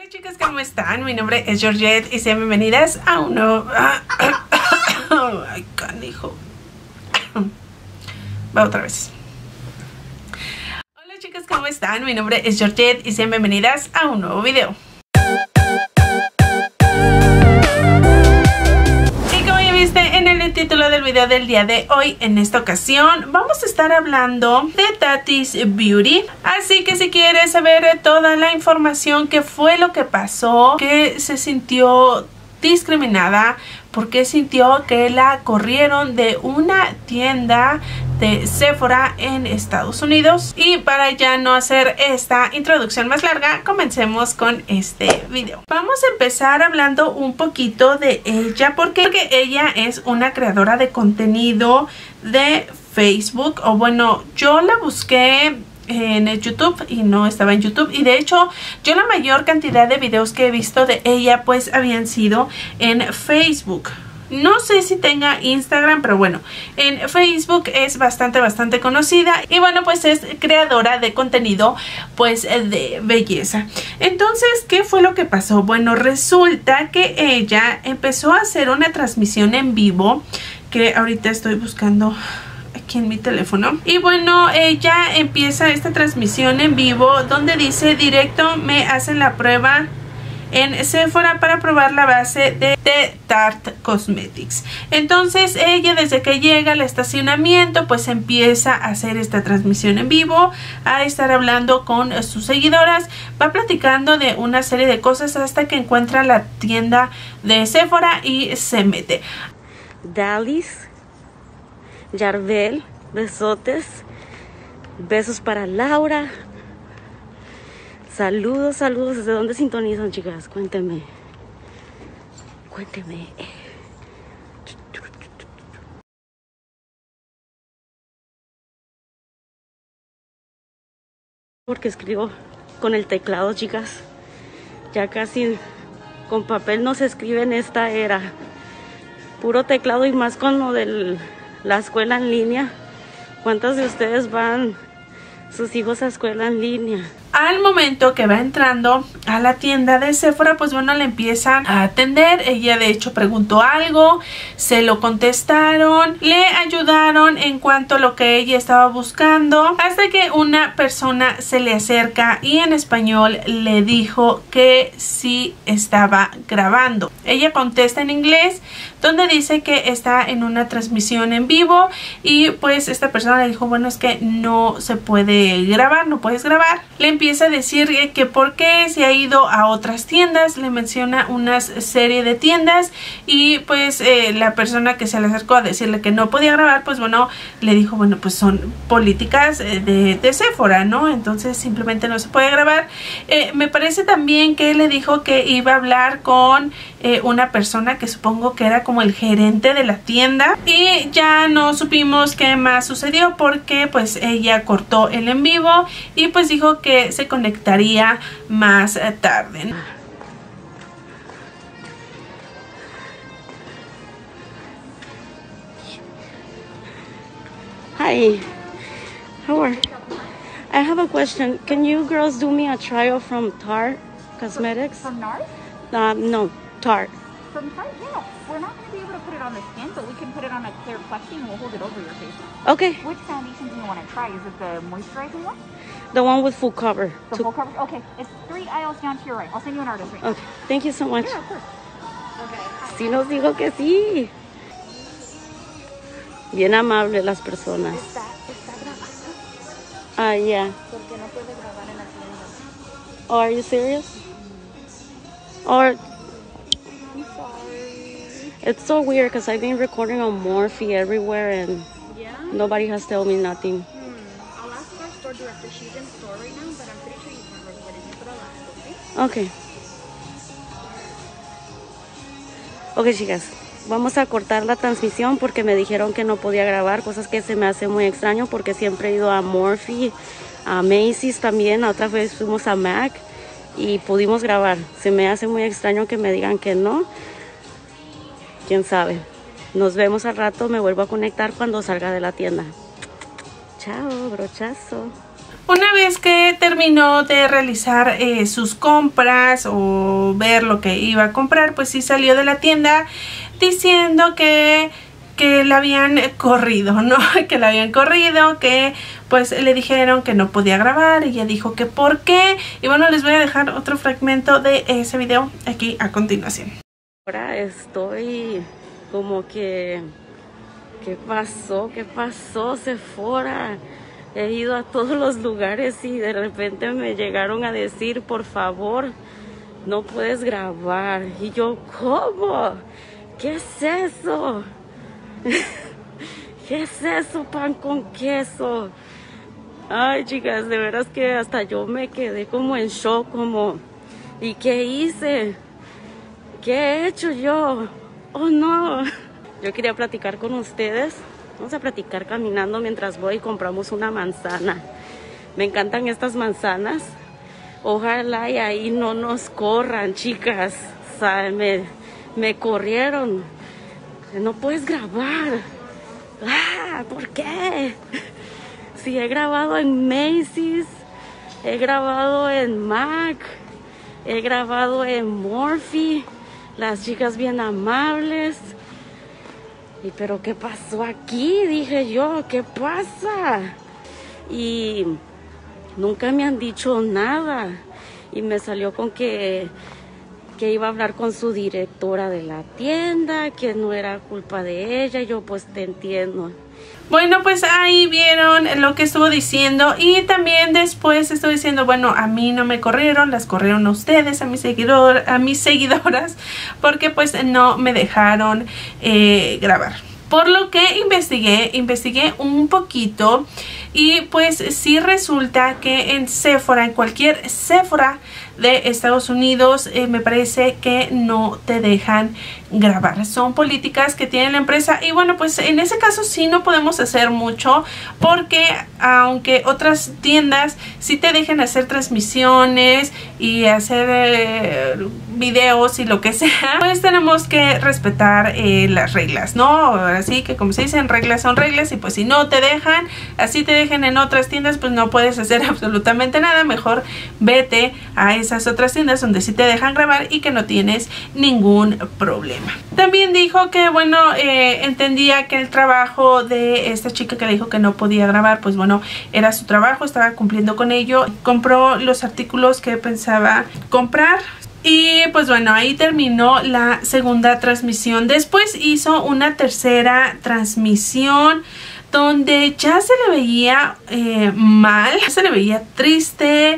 Hola chicas, ¿cómo están? Mi nombre es Georgette y sean bienvenidas a un nuevo... Ay, canijo. Va otra vez. Hola chicas, ¿cómo están? Mi nombre es Georgette y sean bienvenidas a un nuevo video. En el título del video del día de hoy, en esta ocasión vamos a estar hablando de Tati's Beauty. Así que si quieres saber toda la información, qué fue lo que pasó, que se sintió discriminada, por qué sintió que la corrieron de una tienda de Sephora en Estados Unidos. Y para ya no hacer esta introducción más larga, comencemos con este video. Vamos a empezar hablando un poquito de ella porque ella es una creadora de contenido de Facebook, o bueno, yo la busqué en el YouTube y no estaba en YouTube, y de hecho yo la mayor cantidad de videos que he visto de ella pues habían sido en Facebook. No sé si tenga Instagram, pero bueno, en Facebook es bastante conocida y bueno, pues es creadora de contenido pues de belleza. Entonces, ¿qué fue lo que pasó? Bueno, resulta que ella empezó a hacer una transmisión en vivo, que ahorita estoy buscando aquí en mi teléfono. Y bueno, ella empieza esta transmisión en vivo donde dice: directo, me hacen la prueba en Sephora para probar la base de Tarte Cosmetics. Entonces ella, desde que llega al estacionamiento, pues empieza a hacer esta transmisión en vivo, a estar hablando con sus seguidoras, va platicando de una serie de cosas hasta que encuentra la tienda de Sephora y se mete. Dalis, Yarvel, besotes, besos para Laura. Saludos, saludos. ¿Desde dónde sintonizan, chicas? Cuéntenme. Cuéntenme. Porque escribo con el teclado, chicas. Ya casi con papel no se escribe en esta era. Puro teclado, y más con lo de la escuela en línea. ¿Cuántos de ustedes van sus hijos a escuela en línea? Al momento que va entrando a la tienda de Sephora, pues bueno, le empiezan a atender. Ella de hecho preguntó algo, se lo contestaron, le ayudaron en cuanto a lo que ella estaba buscando, hasta que una persona se le acerca y en español le dijo que sí estaba grabando. Ella contesta en inglés, donde dice que está en una transmisión en vivo, y pues esta persona le dijo: bueno, es que no se puede grabar, no puedes grabar. Le empieza a decir que por qué se ha ido a otras tiendas, le menciona una serie de tiendas, y pues la persona que se le acercó a decirle que no podía grabar, pues bueno, le dijo: bueno, pues son políticas de Sephora, ¿no? Entonces simplemente no se puede grabar. Me parece también que le dijo que iba a hablar con una persona que supongo que era como el gerente de la tienda, y ya no supimos qué más sucedió porque pues ella cortó el en vivo y pues dijo que se conectaría más tarde. Hi, how are you? I have a question. Can you girls do me a trial from Tarte Cosmetics? From NARS? No, Tarte. From Tarte, yeah. We're not going to be able to put it on the skin, but we can put it on a clear plexi and we'll hold it over your face. Okay. Which foundation do you want to try? Is it the moisturizing one? The one with full cover. The full coverage? Okay. It's 3 aisles down to your right. I'll send you an artist right now. Okay. Thank you so much. Yeah, of course. Okay. Sí nos dijo que sí. Bien amables las personas. Está grabando. Ah, yeah. Porque no puede grabar en la tienda. Oh, are you serious? Or I'm sorry. it's so weird because I've been recording on Morphe everywhere and Yeah? nobody has told me nothing. I'll ask our store director. She's in store right now, but I'm pretty sure you can record it. But I'll ask, okay? Okay. Ok, chicas, vamos a cortar la transmisión porque me dijeron que no podía grabar, cosas que se me hace muy extraño porque siempre he ido a Morphe, a Macy's también, la otra vez fuimos a MAC y pudimos grabar. Se me hace muy extraño que me digan que no. Quién sabe. Nos vemos al rato, me vuelvo a conectar cuando salga de la tienda. Chao, brochazo. Una vez que terminó de realizar sus compras o ver lo que iba a comprar, pues sí salió de la tienda diciendo que la habían corrido, ¿no? Que la habían corrido, que pues le dijeron que no podía grabar. Y ella dijo que por qué. Y bueno, les voy a dejar otro fragmento de ese video aquí a continuación. Ahora estoy como que... ¿Qué pasó? ¿Qué pasó, Sephora? He ido a todos los lugares y de repente me llegaron a decir, por favor, no puedes grabar. Y yo, ¿cómo? ¿Qué es eso? ¿Qué es eso, pan con queso? Ay, chicas, de veras que hasta yo me quedé como en shock, como, ¿y qué hice? ¿Qué he hecho yo? Oh, no. Yo quería platicar con ustedes. Vamos a platicar caminando mientras voy y compramos una manzana. Me encantan estas manzanas. Ojalá y ahí no nos corran, chicas. O sea, me corrieron. No puedes grabar. ¿Por qué? Sí, he grabado en Macy's, he grabado en Mac, he grabado en Morphe. Las chicas bien amables. Pero ¿qué pasó aquí? Dije yo, ¿qué pasa? Y nunca me han dicho nada. Y me salió con que iba a hablar con su directora de la tienda, que no era culpa de ella. Yo pues te entiendo. Bueno, pues ahí vieron lo que estuvo diciendo y también después estuvo diciendo, bueno, a mí no me corrieron, las corrieron a ustedes, a mis seguidoras, porque pues no me dejaron grabar. Por lo que investigué un poquito y pues sí resulta que en Sephora, en cualquier Sephora de Estados Unidos, me parece que no te dejan grabar. Son políticas que tiene la empresa y bueno, pues en ese caso sí no podemos hacer mucho porque aunque otras tiendas sí te dejen hacer transmisiones y hacer videos y lo que sea, pues tenemos que respetar las reglas, ¿no? Así que como se dicen, reglas son reglas y pues si no te dejan, así te dejen en otras tiendas, pues no puedes hacer absolutamente nada. Mejor vete a esas otras tiendas donde sí te dejan grabar y que no tienes ningún problema. También dijo que bueno, entendía que el trabajo de esta chica que le dijo que no podía grabar, pues bueno, era su trabajo, estaba cumpliendo con ello, compró los artículos que pensaba comprar. Y pues bueno, ahí terminó la segunda transmisión. Después hizo una tercera transmisión donde ya se le veía mal, se le veía triste,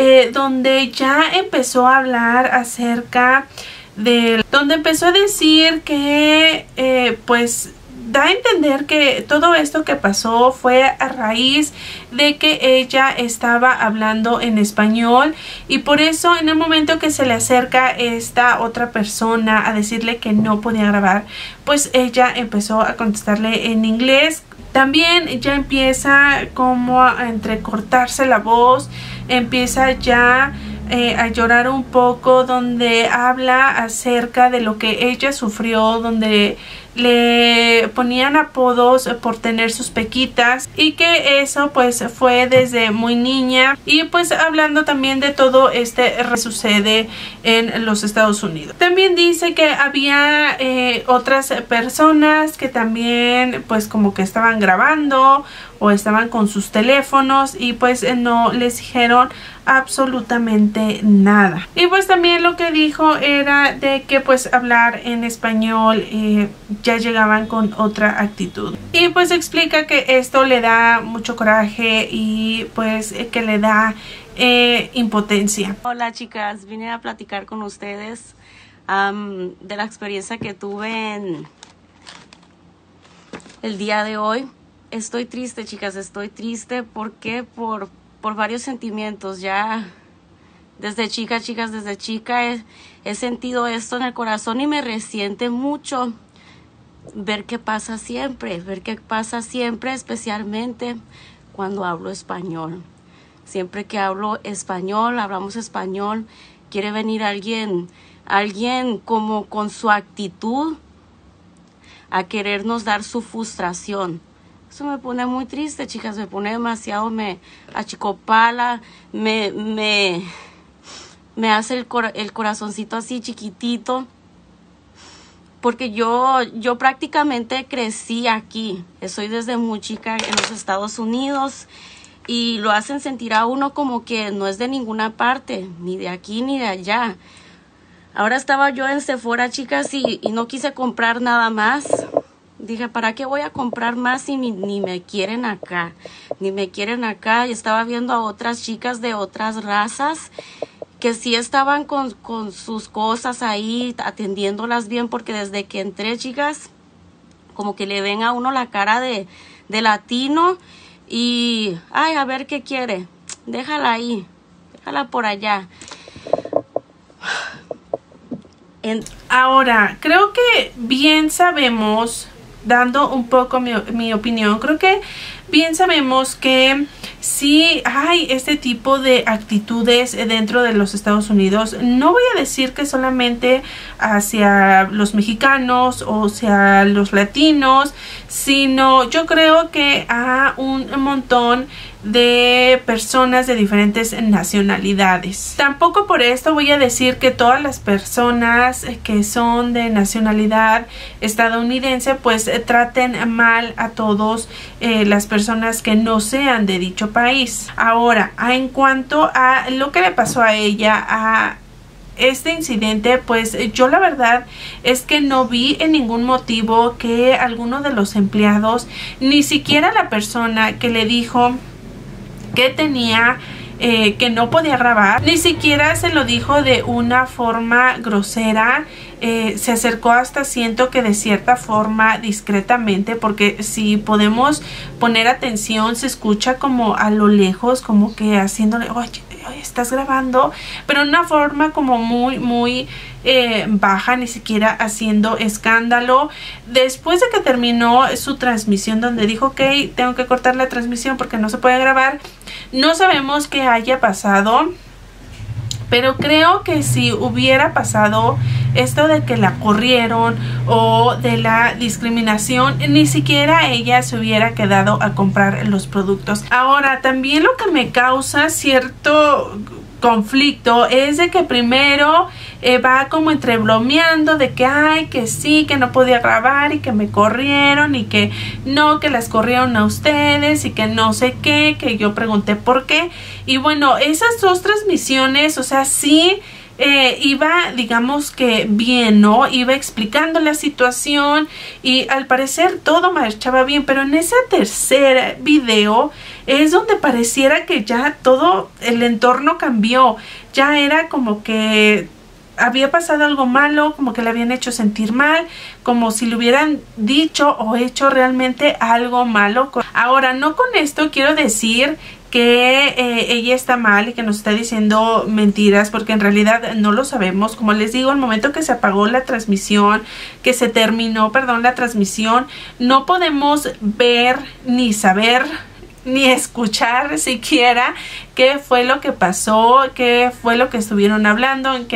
donde ya empezó a hablar acerca de... donde empezó a decir que pues da a entender que todo esto que pasó fue a raíz de que ella estaba hablando en español y por eso en el momento que se le acerca esta otra persona a decirle que no podía grabar, pues ella empezó a contestarle en inglés. También ya empieza como a entrecortarse la voz, empieza ya a llorar un poco, donde habla acerca de lo que ella sufrió, donde le ponían apodos por tener sus pequitas y que eso pues fue desde muy niña y pues hablando también de todo este que sucede en los Estados Unidos. También dice que había otras personas que también pues como que estaban grabando o estaban con sus teléfonos y pues no les dijeron absolutamente nada. Y pues también lo que dijo era de que pues hablar en español ya llegaban con otra actitud. Y pues explica que esto le da mucho coraje y pues que le da impotencia. Hola chicas, vine a platicar con ustedes de la experiencia que tuve en el día de hoy. Estoy triste, chicas, estoy triste porque por varios sentimientos. Ya desde chica, chicas, desde chica he sentido esto en el corazón y me resiente mucho ver qué pasa siempre, especialmente cuando hablo español. Siempre que hablo español, hablamos español, quiere venir alguien como con su actitud a querernos dar su frustración. Eso me pone muy triste, chicas, me pone demasiado, me achicopala, me hace el corazoncito así chiquitito. Porque yo prácticamente crecí aquí. Soy desde muy chica en los Estados Unidos. Y lo hacen sentir a uno como que no es de ninguna parte. Ni de aquí ni de allá. Ahora estaba yo en Sephora, chicas, y no quise comprar nada más. Dije, ¿para qué voy a comprar más si ni me quieren acá? Ni me quieren acá. Y estaba viendo a otras chicas de otras razas que sí estaban con sus cosas ahí, atendiéndolas bien, porque desde que entré, chicas, como que le ven a uno la cara de latino y, ay, a ver qué quiere, déjala ahí, déjala por allá. Ahora, creo que bien sabemos, dando un poco mi opinión, creo que bien sabemos que sí hay este tipo de actitudes dentro de los Estados Unidos. No voy a decir que solamente hacia los mexicanos o hacia los latinos, sino yo creo que a un montón de personas de diferentes nacionalidades. Tampoco por esto voy a decir que todas las personas que son de nacionalidad estadounidense pues traten mal a todos las personas que no sean de dicho país. Ahora, en cuanto a lo que le pasó a ella, a este incidente, pues yo la verdad es que no vi en ningún motivo que alguno de los empleados, ni siquiera la persona que le dijo que tenía que no podía grabar, ni siquiera se lo dijo de una forma grosera. Se acercó hasta, siento que de cierta forma discretamente, porque si podemos poner atención se escucha como a lo lejos, como que haciéndole, oye, estás grabando, pero de una forma como muy baja, ni siquiera haciendo escándalo. Después de que terminó su transmisión, donde dijo, ok, tengo que cortar la transmisión porque no se puede grabar, no sabemos qué haya pasado, pero creo que si hubiera pasado esto de que la corrieron o de la discriminación, ni siquiera ella se hubiera quedado a comprar los productos. Ahora, también lo que me causa cierto conflicto es de que primero va como entre bromeando de que ay, que sí, que no podía grabar y que me corrieron y que no, que las corrieron a ustedes y que no sé qué, que yo pregunté por qué. Y bueno, esas dos transmisiones, o sea, sí iba, digamos que bien, ¿no? Iba explicando la situación y al parecer todo marchaba bien, pero en ese tercer video es donde pareciera que ya todo el entorno cambió. Ya era como que había pasado algo malo, como que le habían hecho sentir mal, como si le hubieran dicho o hecho realmente algo malo. Ahora, no con esto quiero decir que ella está mal y que nos está diciendo mentiras, porque en realidad no lo sabemos. Como les digo, al momento que se apagó la transmisión, que se terminó, perdón, la transmisión, no podemos ver ni saber ni escuchar siquiera qué fue lo que pasó, qué fue lo que estuvieron hablando, en qué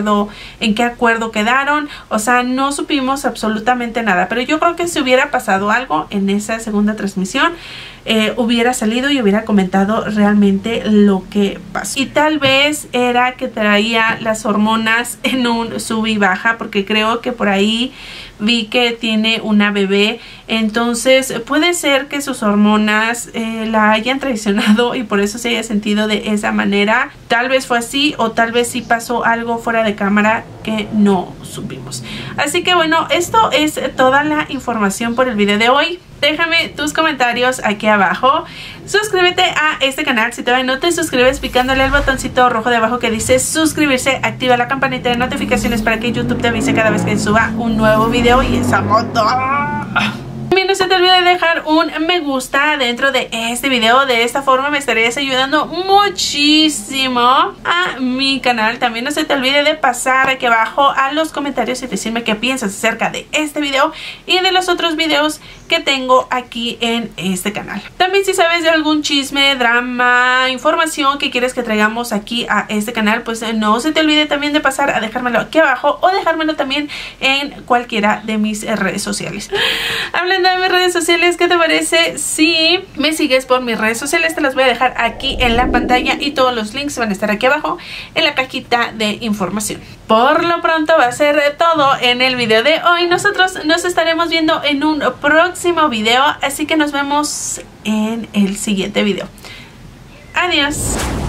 acuerdo quedaron. O sea, no supimos absolutamente nada, pero yo creo que si hubiera pasado algo en esa segunda transmisión, hubiera salido y hubiera comentado realmente lo que pasó. Y tal vez era que traía las hormonas en un sub y baja, porque creo que por ahí vi que tiene una bebé. Entonces puede ser que sus hormonas la hayan traicionado y por eso se haya sentido de esa manera. Tal vez fue así, o tal vez sí pasó algo fuera de cámara que no supimos. Así que bueno, esto es toda la información por el video de hoy. Déjame tus comentarios aquí abajo. Suscríbete a este canal si todavía no te suscribes, picándole al botoncito rojo de abajo que dice suscribirse. Activa la campanita de notificaciones para que YouTube te avise cada vez que suba un nuevo video. Y esa moto. También no se te olvide dejar un me gusta dentro de este video. De esta forma me estarías ayudando muchísimo a mi canal. También no se te olvide de pasar aquí abajo a los comentarios y decirme qué piensas acerca de este video y de los otros videos que tengo aquí en este canal. También si sabes de algún chisme, drama, información que quieres que traigamos aquí a este canal, pues no se te olvide también de pasar a dejármelo aquí abajo o dejármelo también en cualquiera de mis redes sociales. Hablando de mis redes sociales. ¿Qué te parece si me sigues por mis redes sociales? Te las voy a dejar aquí en la pantalla y todos los links van a estar aquí abajo en la cajita de información. Por lo pronto va a ser todo en el video de hoy. Nosotros nos estaremos viendo en un próximo video, así que nos vemos en el siguiente video. Adiós.